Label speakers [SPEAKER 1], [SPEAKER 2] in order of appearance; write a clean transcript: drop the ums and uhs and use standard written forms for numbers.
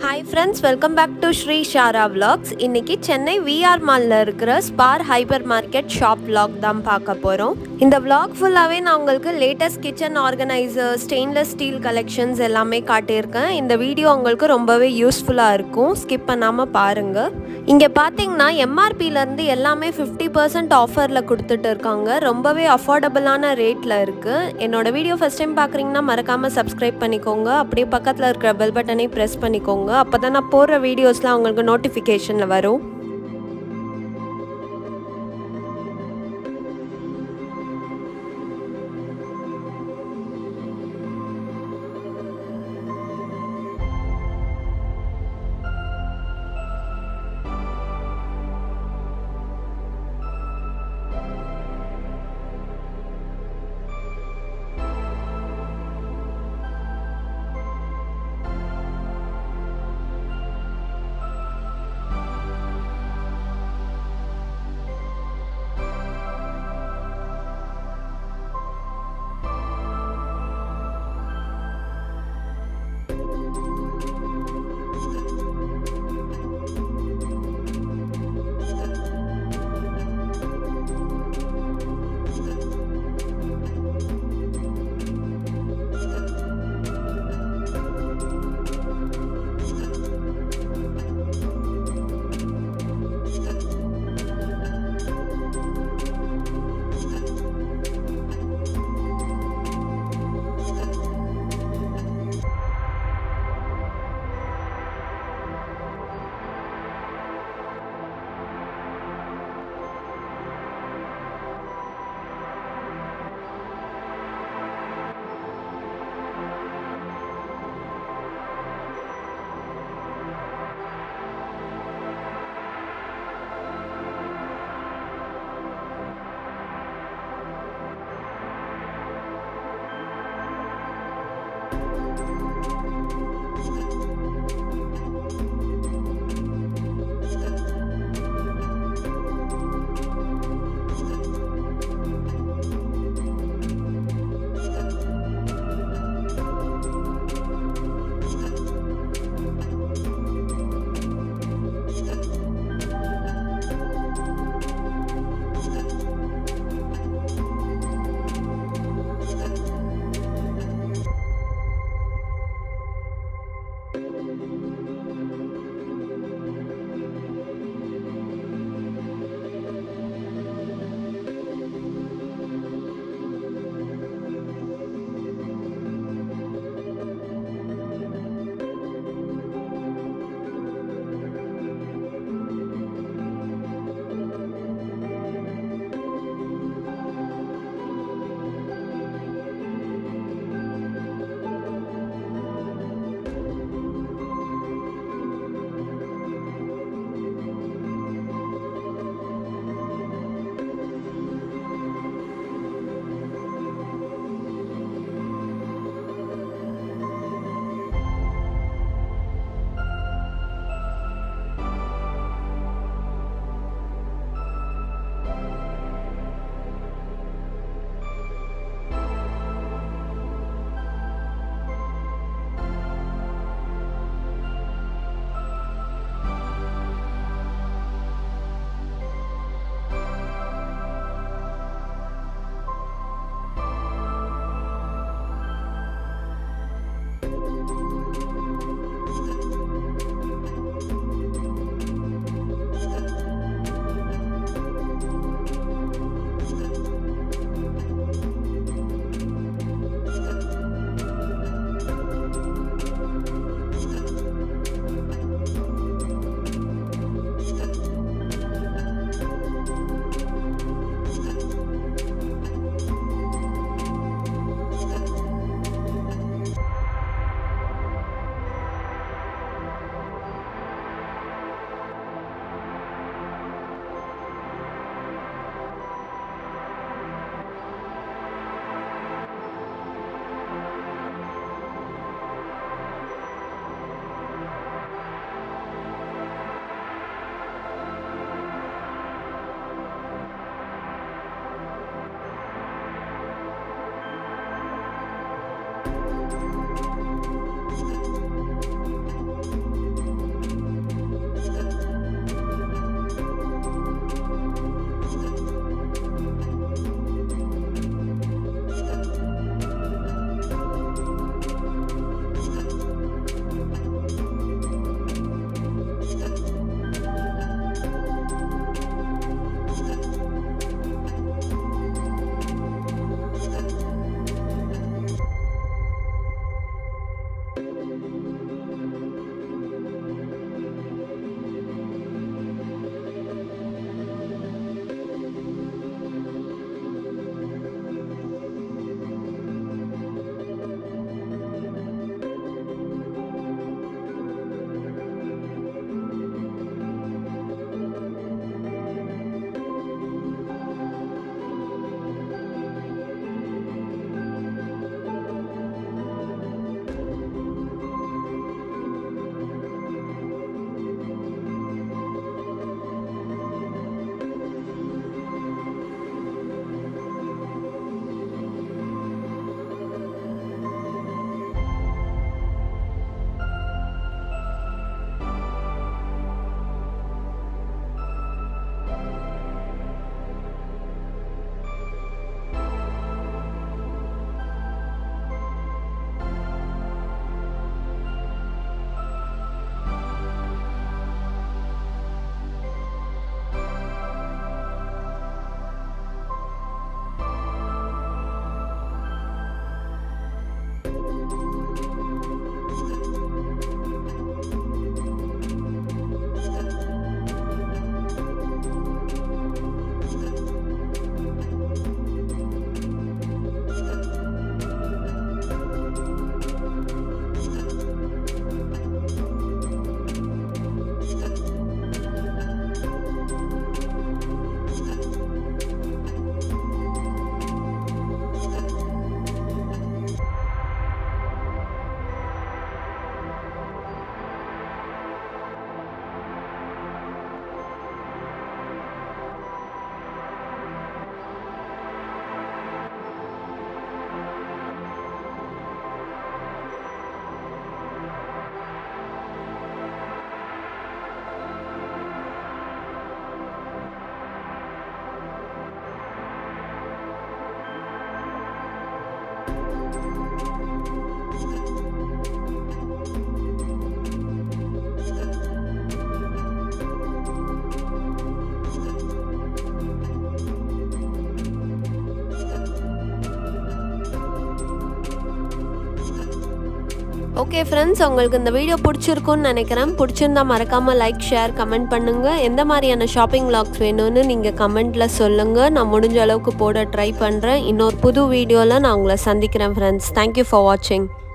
[SPEAKER 1] Hi friends, welcome back to sreesharavlogs. இன்னைக்கு Chennai VR மால்ல இருக்கிற Spar HYPERMARKET shop vlog தான் பார்க்க போறோம். இந்த vlog ஃபுல்லாவே நான் உங்களுக்கு latest kitchen organisers, stainless steel collections எல்லாமே காட்டியிருக்கேன். இந்த வீடியோ உங்களுக்கு ரொம்பவே யூஸ்ஃபுல்லா இருக்கும். ஸ்கிப் பண்ணாம பாருங்க. இங்க பாத்தீங்கன்னா MRP ல இருந்து எல்லாமே 50% ஆஃபர்ல கொடுத்துட்டு இருக்காங்க. ரொம்பவே அஃபோர்டபிளான ரேட்ல இருக்கு. என்னோட வீடியோ ஃபர்ஸ்ட் டைம் பார்க்கறீங்கன்னா மறக்காம subscribe பண்ணிக்கோங்க. அப்படியே பக்கத்துல இருக்கிற பெல் பட்டனை பிரஸ் பண்ணிக்கோங்க. அப்பதான் நான் போடுற வீடியோஸ்லாம் உங்களுக்கு நோட்டிஃபிகேஷன்ல வரும். ஓகே ஃப்ரெண்ட்ஸ், உங்களுக்கு இந்த வீடியோ பிடிச்சிருக்குன்னு நினைக்கிறேன். பிடிச்சிருந்தா மறக்காமல் லைக், ஷேர், கமெண்ட் பண்ணுங்கள். எந்த மாதிரியான ஷாப்பிங் vlogs வேணும்னு நீங்கள் கமெண்ட்டில் சொல்லுங்கள். நான் முடிஞ்ச அளவுக்கு போட ட்ரை பண்ணுறேன். இன்னொரு புது வீடியோவில் நான் உங்களை சந்திக்கிறேன் ஃப்ரெண்ட்ஸ். தேங்க்யூ ஃபார் வாட்சிங்.